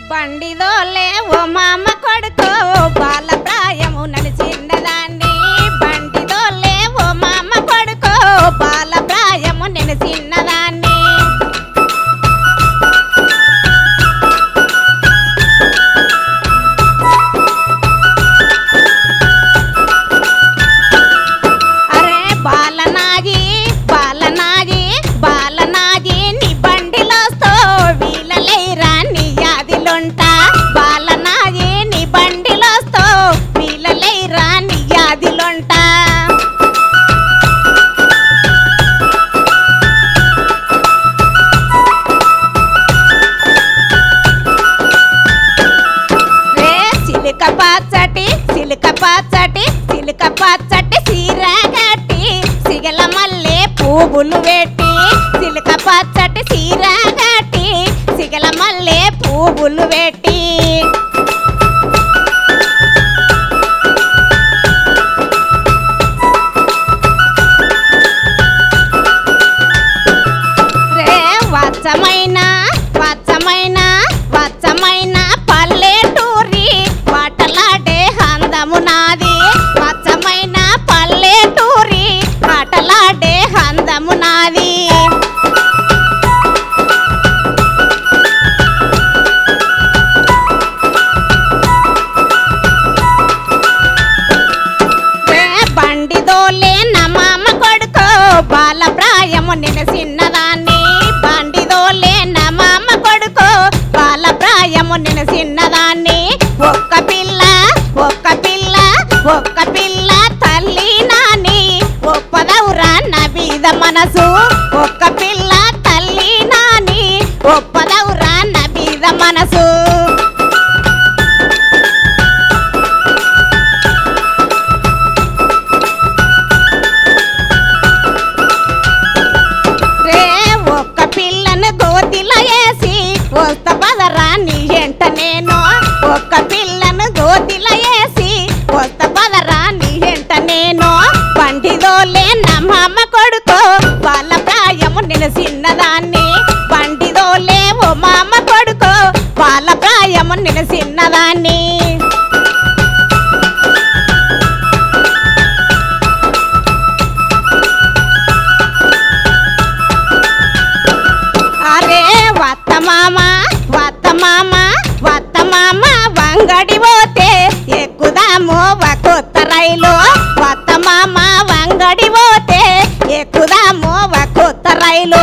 బండిదోలే ఓ మామ కొడుకో బాల ప్రాయము నలిసిన్నదాన్ని బండిదోలే ఓ మామ కొడుకో బాల ప్రాయము నలిసిన్నదాన్ని అరే బాలనాజీ బాలనాజీ బాలనాజీ నీ బండిలోస్తో వీలలేరా నీ యాదిలుంటా బాలనాజీ నీ బండిలోస్తో వీలలేరా నీ యాదిలుంటా రే సిలిక పచ్చటి సిలిక పచ్చటి సిలిక పచ్చటి సీర కట్టి సిగల మల్లె పువ్వులు పెట్టి సిలిక పచ్చటి సీర కట్టి సిగల మల్లె పువ్వులు పెట్టి రే వచ్చమైన వచ్చమైన వచ్చమైన పల్లెటూరి పాటలాడే అందము నాది వచ్చమైన పల్లెటూరి పాటలాడే అందము నాది రే బండిదోలే నా మామ కొడుకో బాల ప్రాయము నిలసిన్నదాన్ని బండిదోలే నా మామ కొడుకో బాల ప్రాయము నిలసిన్నదాన్ని ఒక్క పిల్ల ఒక్క పిల్ల ఒక్క పిల్ల తల్లి నాని ఒప్పదవురా నా బీద మనసు ఒక్క పిల్ల తల్లి నాని ఒప్పదవురా నా బీద మనసు రే ఒక్క పిల్లను గోతిలో వేసి వస్త పదరా నీ ఎంట నేను ఒక్క పిల్లను గోతిలో వేసి వస్త పదరా నీ ఎంట నేను బండిదోలే నా మామ కొడుకో వాళ్ళ ప్రాయము నిలసిన్నదాన్ని బండిదోలే ఓ మామ కొడుకో వాళ్ళ ప్రాయము నిలసిన్నదాన్ని అరే వత్త మామ వత్త మామ వత్త మామ వంగడి పోతే ఎక్కుదాము కొత్త రైలు వత్త మామ వంగడి పోతే ఎక్కుదాము కొత్త రైలు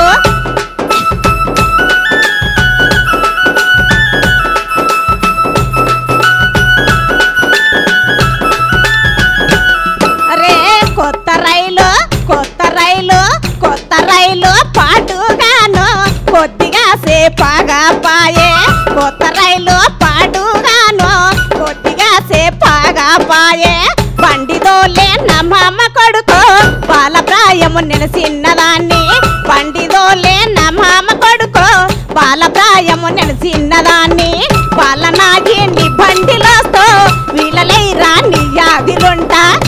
అరే కొత్త రైలు కొత్త రైలు కొత్త రైలు పాటుగాను కొద్దిగా సేపగా పాయే కొత్త రైలు పాటుగాను కొద్దిగా సేపగా పాయే బండిదోలే నా మామ కొడుకో బాల ప్రాయము నిలసిన్నదాన్ని బండిదోలే నా మామ కొడుకో బాల ప్రాయము నిలసిన్నదాన్ని బాలనాగి నీ బండిలోస్తో వీలలేరా నీ యాదిలుంటా